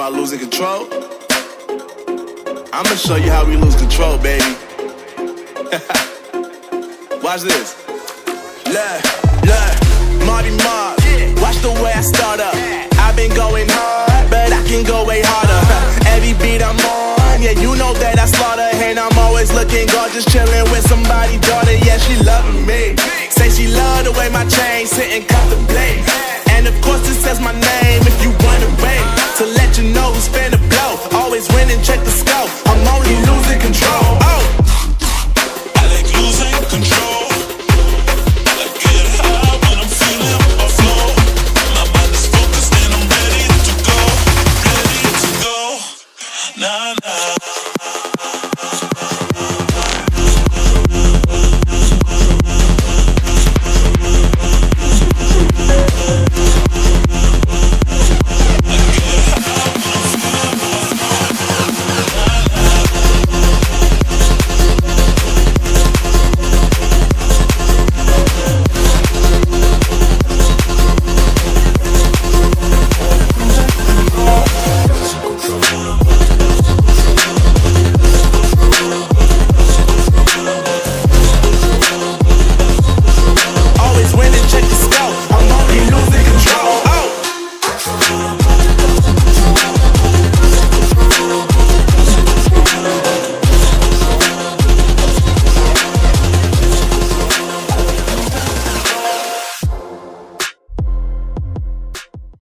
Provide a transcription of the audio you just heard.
about losing control? I'ma show you how we lose control, baby. Watch this. Look, Marty Mark. Watch the way I start up. I've been going hard, but I can go way harder. Every beat I'm on, yeah, you know that I slaughter. And I'm always looking gorgeous, chilling with somebody's daughter. Yeah, she loving me. Say she love the way my chain sit and contemplate. And of course it says my name. If you